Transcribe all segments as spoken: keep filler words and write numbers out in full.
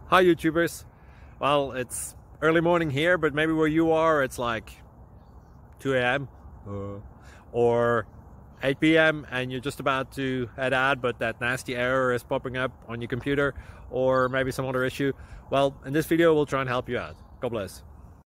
Hi YouTubers. Well, it's early morning here, but maybe where you are it's like two A M uh, or eight P M and you're just about to head out, but that nasty error is popping up on your computer, or maybe some other issue. Well, in this video we'll try and help you out. God bless.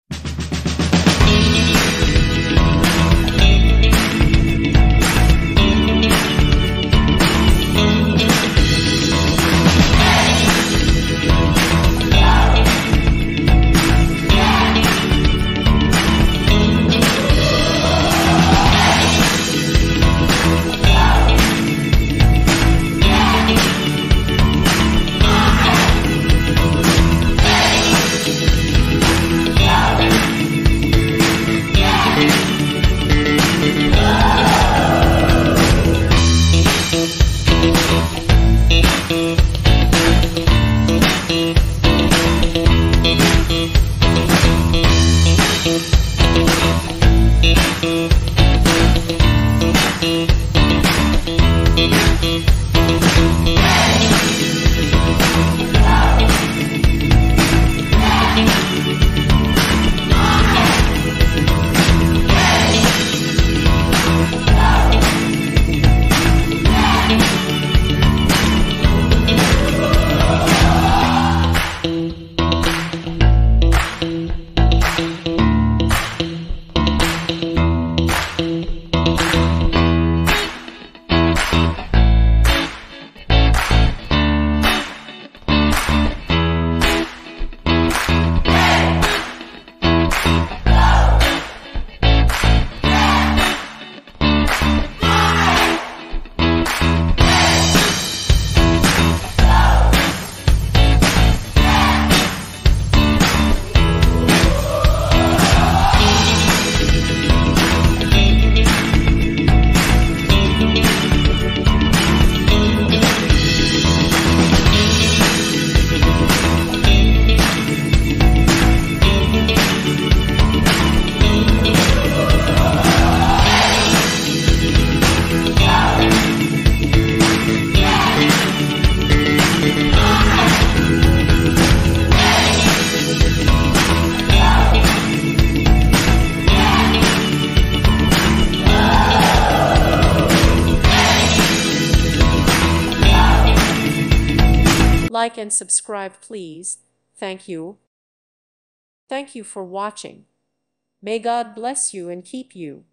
Like and subscribe, please. Thank you. Thank you for watching. May God bless you and keep you.